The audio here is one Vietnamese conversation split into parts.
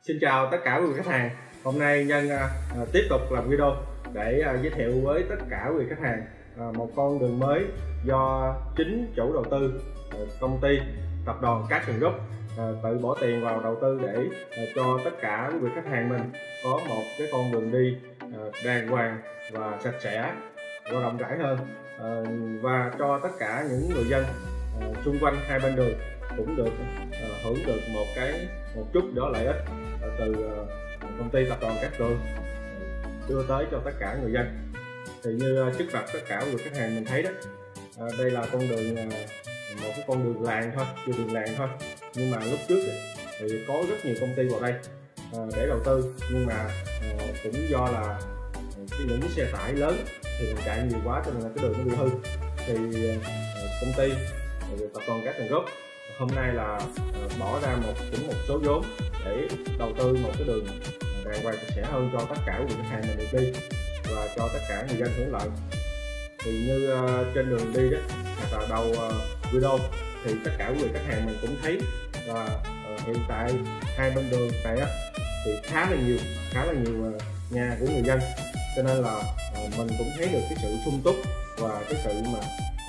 Xin chào tất cả quý vị khách hàng. Hôm nay Nhân tiếp tục làm video để giới thiệu với tất cả quý vị khách hàng một con đường mới do chính chủ đầu tư công ty tập đoàn Cát Tường Group tự bỏ tiền vào đầu tư để cho tất cả quý vị khách hàng mình có một cái con đường đi đàng hoàng và sạch sẽ và rộng rãi hơn, và cho tất cả những người dân xung quanh hai bên đường cũng được hưởng được một chút đó lợi ích từ công ty tập đoàn Cát Tường đưa tới cho tất cả người dân. Thì như trước mặt tất cả người khách hàng mình thấy đó, đây là con đường, một cái con đường làng thôi, đường làng thôi, nhưng mà lúc trước thì có rất nhiều công ty vào đây để đầu tư, nhưng mà cũng do là những cái xe tải lớn thì mình chạy nhiều quá cho nên là cái đường nó bị hư. Thì công ty tập đoàn Cát Tường Group hôm nay là bỏ ra một số vốn để đầu tư một cái đường đàng hoàng sạch sẽ hơn cho tất cả quý vị khách hàng mình được đi và cho tất cả người dân hưởng lợi. Thì như trên đường đi đó, hoặc là đầu video thì tất cả quý vị khách hàng mình cũng thấy là hiện tại hai bên đường này á, thì khá là nhiều nhà của người dân, cho nên là mình cũng thấy được cái sự sung túc và cái sự mà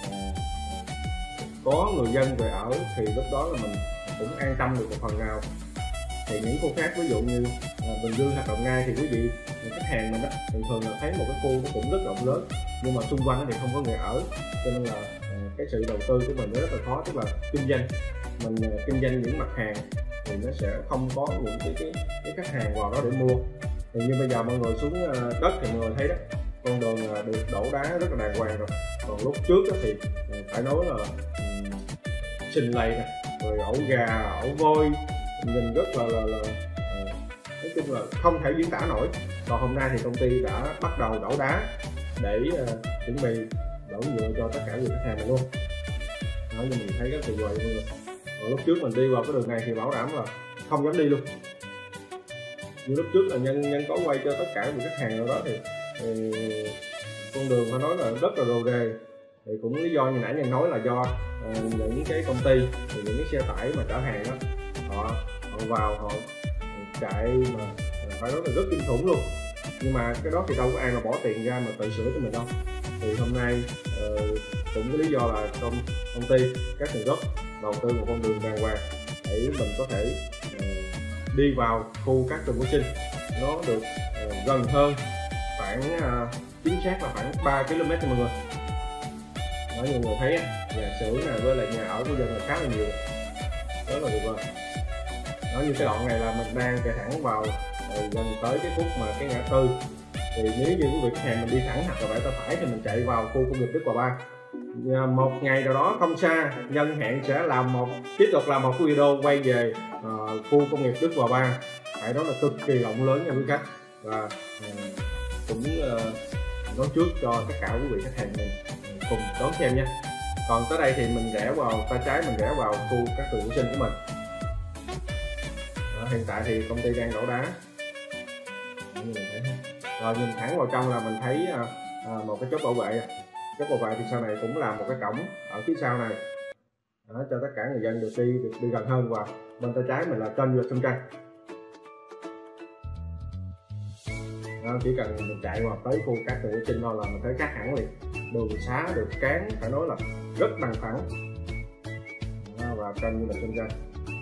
có người dân về ở, thì lúc đó là mình cũng an tâm được một phần nào. Thì những khu khác ví dụ như Bình Dương hoặc Đồng Nai thì quý vị khách hàng mình đó thường là thấy một cái khu nó cũng rất rộng lớn, nhưng mà xung quanh thì không có người ở, cho nên là cái sự đầu tư của mình nó rất là khó. Tức là kinh doanh, mình kinh doanh những mặt hàng thì nó sẽ không có những cái khách hàng vào đó để mua. Thì như bây giờ mọi người xuống đất thì mọi người thấy đó, con đường được đổ đá rất là đàng hoàng rồi. Còn lúc trước đó thì phải nói là sình lầy nè, rồi ổ gà, ổ voi, nhìn rất là nói chung là không thể diễn tả nổi. Còn hôm nay thì công ty đã bắt đầu đổ đá để chuẩn bị đổ nhựa cho tất cả người khách hàng mình luôn. Đó, như mình thấy rất tuyệt vời luôn. Còn lúc trước mình đi vào cái đường này thì bảo đảm là không dám đi luôn. Như lúc trước là nhân có quay cho tất cả người khách hàng rồi đó, thì con đường phải nói là rất là rồ rề. Thì cũng lý do như nãy Nhân nói là do những cái công ty, thì những cái xe tải mà chở hàng đó, họ vào họ chạy mà phải nói là rất kinh khủng luôn. Nhưng mà cái đó thì đâu có ai mà bỏ tiền ra mà tự sửa cho mình đâu. Thì hôm nay cũng có lý do là công ty Cát Tường Group đầu tư một con đường đàng hoàng để mình có thể đi vào khu Cát Tường Quốc Sinh nó được gần hơn, khoảng chính xác là khoảng 3 km cho mọi người. Đó, như mọi người thấy nhà xưởng này với lại nhà ở của dân là khá là nhiều, rất là tuyệt vời. Đó, như cái đoạn này là mình đang chạy thẳng vào gần tới cái khúc mà cái ngã tư. Thì nếu như quý vị khách hàng mình đi thẳng hoặc là tay phải thì mình chạy vào khu công nghiệp Đức Hòa 3. Một ngày nào đó không xa, Nhân hẹn sẽ tiếp tục làm một cái video quay về khu công nghiệp Đức Hòa 3. Phải đó là cực kỳ rộng lớn nha quý khách, và cũng nói trước cho tất cả quý vị khách hàng mình cùng đón xem nha. Còn tới đây thì mình rẽ vào tay trái, mình rẽ vào khu Cát Tường Quốc Sinh của mình. Đó, hiện tại thì công ty đang đổ đá. Rồi nhìn thẳng vào trong là mình thấy một cái chốt bảo vệ. Chốt bảo vệ thì sau này cũng làm một cái cổng ở phía sau này. Đó, cho tất cả người dân được đi gần hơn. Và bên tay trái mình là kênh du lịch Sông Tranh. Đó, chỉ cần mình chạy vào tới khu Cát Tường Quốc Sinh thôi là mình thấy khác hẳn liền. Đường xá, đường cán phải nói là rất bằng phẳng. Đó, và kênh du lịch Sông Tranh.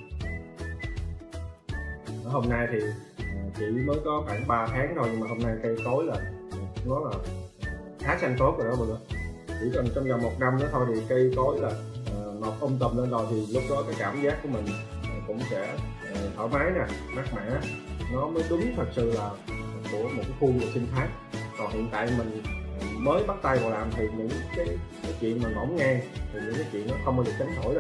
Hôm nay thì chỉ mới có khoảng 3 tháng thôi, nhưng mà hôm nay cây cối là nó là khá xanh tốt rồi đó mọi người. Chỉ cần trong vòng 1 năm nữa thôi thì cây cối là mọc tùm lên rồi, thì lúc đó cái cảm giác của mình cũng sẽ thoải mái nè, mát mẻ, nó mới đúng thật sự là của một cái khu vực sinh thái. Còn hiện tại mình mới bắt tay vào làm thì những cái chuyện mà ngổn ngang thì những cái chuyện nó không bao giờ tránh khỏi rồi.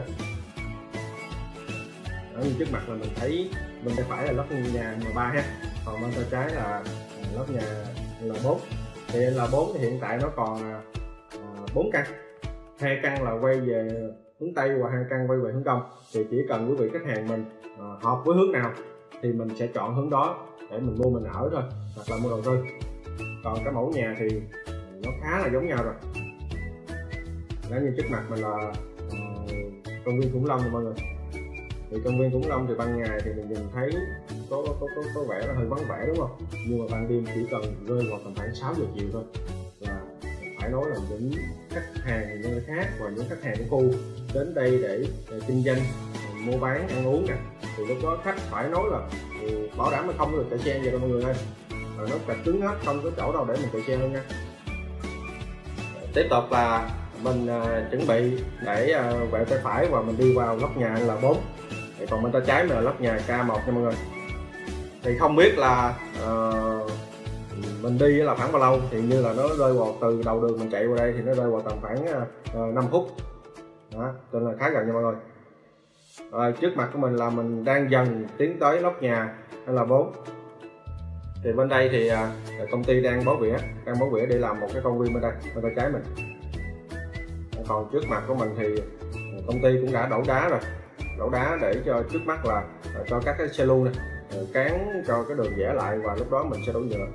Ở như trước mặt là mình thấy bên tay phải là lớp nhà M3 ha, còn bên tay trái là lớp nhà L4. Thì L4 thì hiện tại nó còn 4 căn, 2 căn là quay về hướng Tây và 2 căn quay về hướng Đông. Thì chỉ cần quý vị khách hàng mình hợp với hướng nào thì mình sẽ chọn hướng đó để mình mua mình ở thôi, hoặc là mua đầu tư. Còn cái mẫu nhà thì nó khá là giống nhau rồi. Đó, như trước mặt mình là công viên khủng long rồi mọi người. Thì công viên khủng long thì ban ngày thì mình nhìn thấy có vẻ là hơi vắng vẻ đúng không, nhưng mà ban đêm chỉ cần rơi vào tầm khoảng 6 giờ chiều thôi là phải nói là những khách hàng nơi khác và những khách hàng của khu đến đây để kinh doanh, mua bán, ăn uống nè, thì lúc đó khách phải nói là bảo đảm là không được chạy xe vậy đâu mọi người ơi, nó chặt cứng hết, không có chỗ đâu để mình chạy xe luôn nha. Tiếp tục là mình chuẩn bị để quẹo tay phải và mình đi vào lốc nhà L4, thì còn bên tay trái mình là lốc nhà K1 nha mọi người. Thì không biết là mình đi là khoảng bao lâu, thì như là nó rơi vào từ đầu đường mình chạy qua đây thì nó rơi vào tầm khoảng 5 phút đó, cho nên là khá gần nha mọi người. Rồi, trước mặt của mình là mình đang dần tiến tới lốc nhà L4. Thì bên đây thì công ty đang bó vỉa để làm một cái công viên bên đây, bên tay trái mình. Còn trước mặt của mình thì công ty cũng đã đổ đá để cho trước mắt là cho các cái xe lưu này cán cho cái đường vẽ lại, và lúc đó mình sẽ đổ nhựa.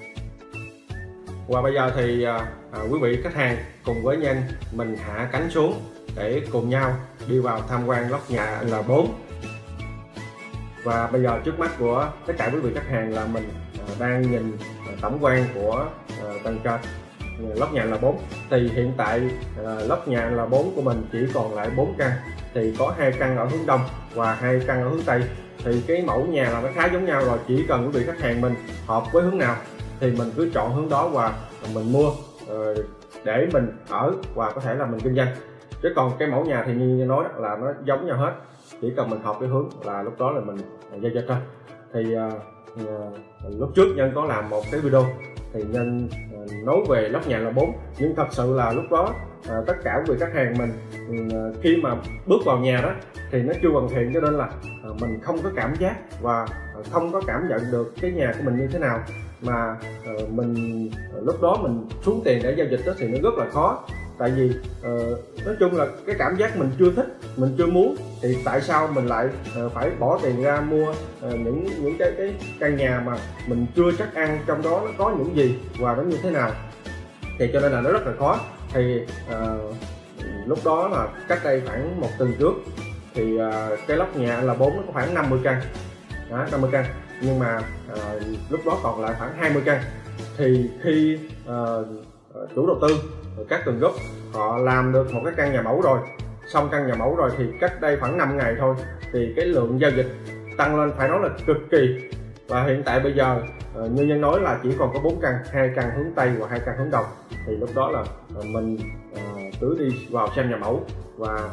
Và bây giờ thì quý vị khách hàng cùng với Nhân mình hạ cánh xuống để cùng nhau đi vào tham quan lốc nhà L4. Và bây giờ trước mắt của tất cả quý vị khách hàng là mình đang nhìn tổng quan của tầng trệt lốc nhà L4. Thì hiện tại lốc nhà L4 của mình chỉ còn lại 4 căn, thì có 2 căn ở hướng đông và 2 căn ở hướng tây. Thì cái mẫu nhà là nó khá giống nhau rồi, chỉ cần quý vị khách hàng mình hợp với hướng nào thì mình cứ chọn hướng đó và mình mua để mình ở và có thể là mình kinh doanh. Chứ còn cái mẫu nhà thì như nói là nó giống nhau hết, chỉ cần mình hợp với hướng là lúc đó là mình giao dịch thôi. Thì lúc trước Nhân có làm một cái video thì Nhân nói về lốc nhà L4, nhưng thật sự là lúc đó tất cả quý vị khách hàng mình khi mà bước vào nhà đó thì nó chưa hoàn thiện, cho nên là mình không có cảm giác và không có cảm nhận được cái nhà của mình như thế nào, mà mình lúc đó mình xuống tiền để giao dịch đó thì nó rất là khó. Tại vì nói chung là cái cảm giác mình chưa thích, mình chưa muốn, thì tại sao mình lại phải bỏ tiền ra mua những cái căn nhà mà mình chưa chắc ăn trong đó nó có những gì và nó như thế nào, thì cho nên là nó rất là khó. Thì lúc đó là cách đây khoảng 1 tuần trước thì cái lốc nhà L4 nó có khoảng 50 căn đó, 50 căn, nhưng mà lúc đó còn lại khoảng 20 căn. Thì khi chủ đầu tư các tầng group họ làm được một cái căn nhà mẫu rồi, xong căn nhà mẫu rồi thì cách đây khoảng 5 ngày thôi thì cái lượng giao dịch tăng lên phải nói là cực kỳ. Và hiện tại bây giờ như Nhân nói là chỉ còn có 4 căn, 2 căn hướng tây và 2 căn hướng đông. Thì lúc đó là mình cứ đi vào xem nhà mẫu và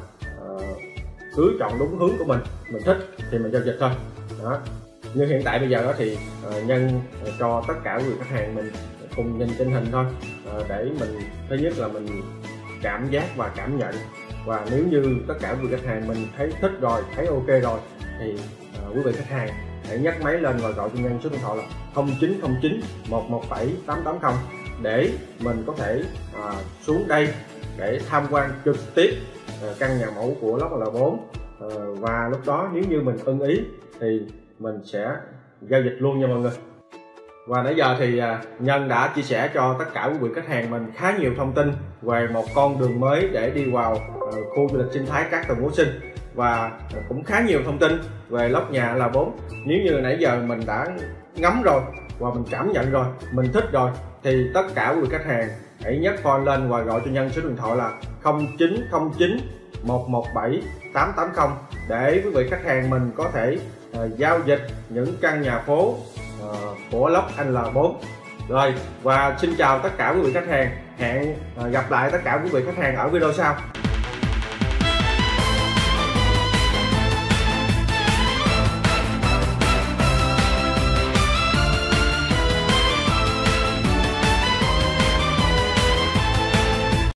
cứ chọn đúng hướng của mình thích thì mình giao dịch thôi đó. Nhưng hiện tại bây giờ đó thì Nhân cho tất cả quý vị khách hàng mình cùng nhìn tình hình thôi, để mình thứ nhất là mình cảm giác và cảm nhận, và nếu như tất cả quý vị khách hàng mình thấy thích rồi, thấy ok rồi thì quý vị khách hàng hãy nhấc máy lên và gọi cho Nhân số điện thoại là 0909 117 880 để mình có thể xuống đây để tham quan trực tiếp căn nhà mẫu của lốc L4. Và lúc đó nếu như mình ưng ý thì mình sẽ giao dịch luôn nha mọi người. Và nãy giờ thì Nhân đã chia sẻ cho tất cả quý vị khách hàng mình khá nhiều thông tin về một con đường mới để đi vào khu du lịch sinh thái Cát Tường Phú Sinh, và cũng khá nhiều thông tin về lốc nhà L4. Nếu như nãy giờ mình đã ngắm rồi và mình cảm nhận rồi, mình thích rồi, thì tất cả quý vị khách hàng hãy nhấc phone lên và gọi cho Nhân số điện thoại là 0909 117 880 để quý vị khách hàng mình có thể giao dịch những căn nhà phố của lốc L4. Rồi, và xin chào tất cả quý vị khách hàng, hẹn gặp lại tất cả quý vị khách hàng ở video sau.